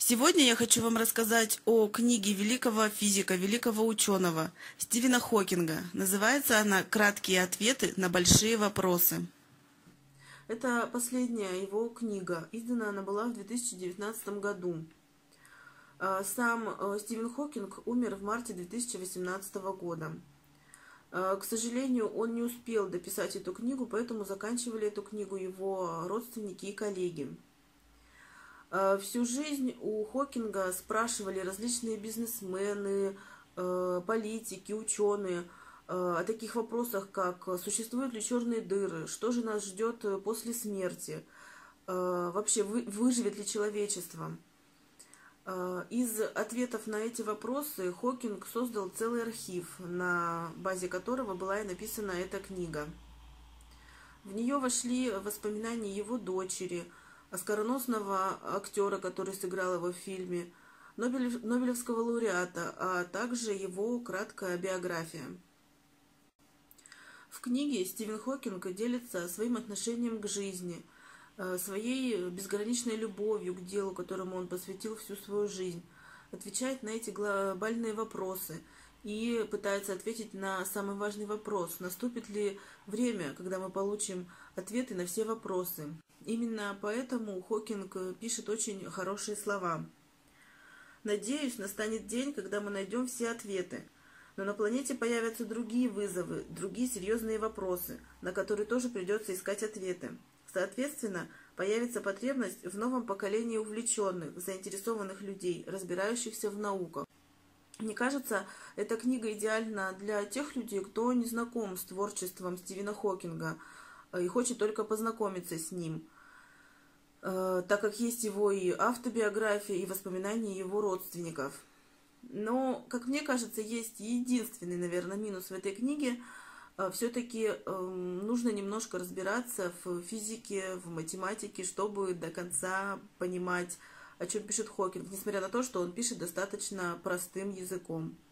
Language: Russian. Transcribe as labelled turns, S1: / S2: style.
S1: Сегодня я хочу вам рассказать о книге великого физика, великого ученого Стивена Хокинга. Называется она «Краткие ответы на большие вопросы». Это последняя его книга. Издана она была в 2019 году. Сам Стивен Хокинг умер в марте 2018 года. К сожалению, он не успел дописать эту книгу, поэтому заканчивали эту книгу его родственники и коллеги. Всю жизнь у Хокинга спрашивали различные бизнесмены, политики, ученые о таких вопросах, как существуют ли черные дыры, что же нас ждет после смерти, вообще выживет ли человечество. Из ответов на эти вопросы Хокинг создал целый архив, на базе которого была и написана эта книга. В нее вошли воспоминания его дочери, оскароносного актера, который сыграл его в фильме, Нобелевского лауреата, а также его краткая биография. В книге Стивен Хокинг делится своим отношением к жизни, своей безграничной любовью к делу, которому он посвятил всю свою жизнь, отвечает на эти глобальные вопросы и пытается ответить на самый важный вопрос: наступит ли время, когда мы получим ответы на все вопросы. Именно поэтому Хокинг пишет очень хорошие слова. «Надеюсь, настанет день, когда мы найдем все ответы. Но на планете появятся другие вызовы, другие серьезные вопросы, на которые тоже придется искать ответы. Соответственно, появится потребность в новом поколении увлеченных, заинтересованных людей, разбирающихся в науках. Мне кажется, эта книга идеальна для тех людей, кто не знаком с творчеством Стивена Хокинга и хочет только познакомиться с ним, так как есть его и автобиография, и воспоминания его родственников. Но, как мне кажется, есть единственный, наверное, минус в этой книге. Все-таки нужно немножко разбираться в физике, в математике, чтобы до конца понимать, о чем пишет Хокинг, несмотря на то, что он пишет достаточно простым языком.